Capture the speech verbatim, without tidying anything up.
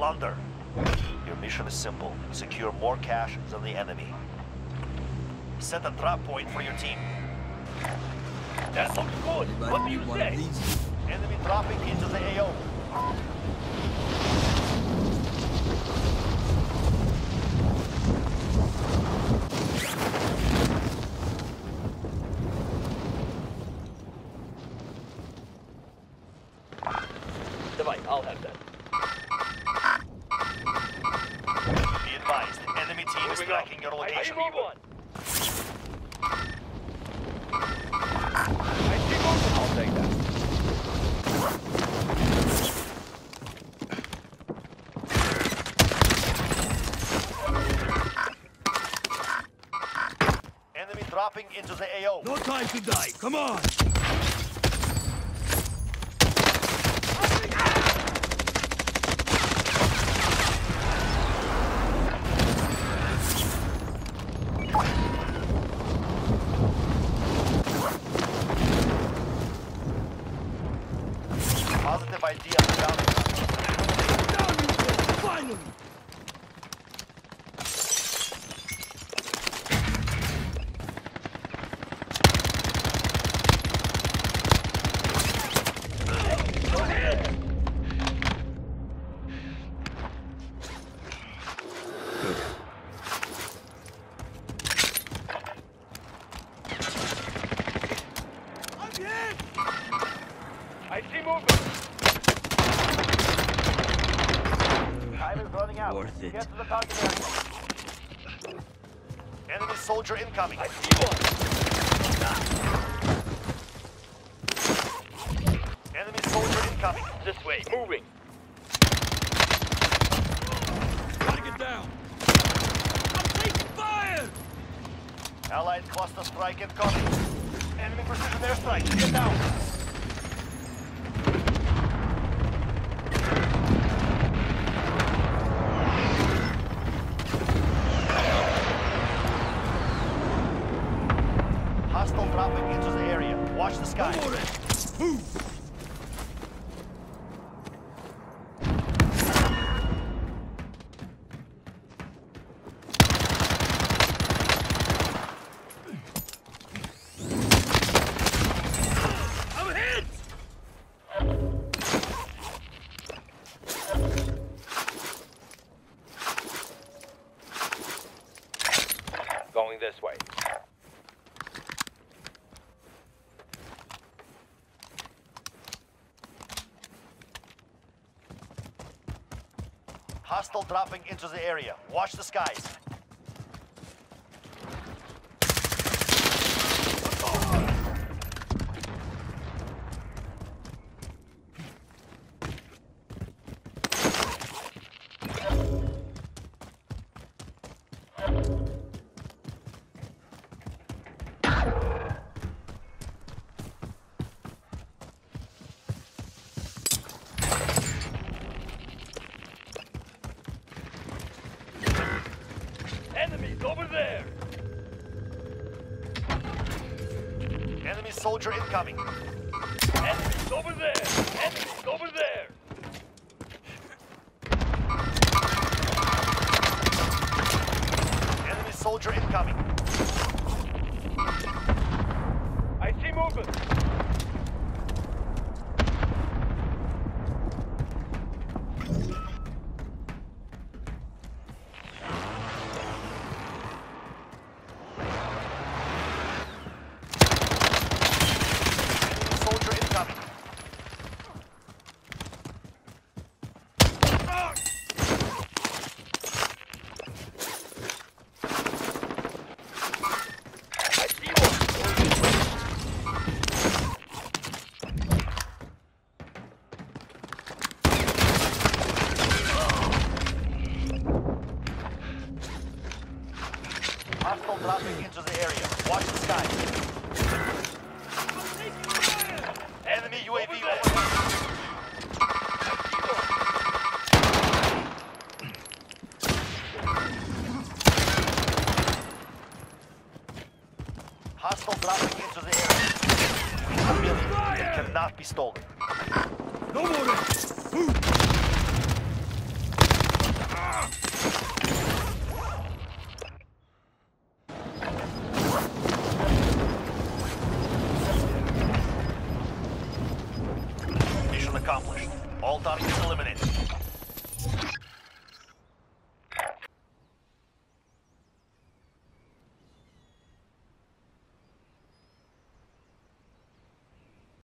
plunder. Your mission is simple. Secure more cash than the enemy. Set a drop point for your team. That looks good. Anybody What do you need one say? of these? Enemy dropping into the A O. Давай, I'll have that. Be advised, the enemy team is Moving tracking up. your I location. see one. I see one. I'll take that. Enemy dropping into the A O. No time to die. Come on. Positive I D on the bounty. Down you go. Finally. I see movement. Time is running out. Worth it. Get to the target area. Enemy soldier incoming. I see one. Enemy soldier incoming. This way, moving. Gotta get down. I'm taking fire. Allied cluster strike incoming. Enemy precision airstrike. Get down. Hostile dropping into the area. Watch the sky. Come on in. Move. I'm hit. Going this way. Hostile dropping into the area. Watch the skies. Enemies over there. Enemy soldier incoming. Enemies over there. Enemies over there. Enemy soldier incoming. I see movement. Enemy soldier incoming. I see one. Hostile dropping into the area. Watch the sky. Enemy U A V Over there. overhead. Hostile dropping into the area. A million. It cannot be stolen. No more. Move. All targets eliminated.